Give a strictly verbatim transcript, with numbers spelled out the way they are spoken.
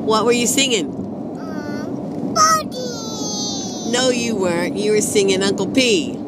What were you singing? Um, Buggy. No, you weren't. You were singing Uncle P.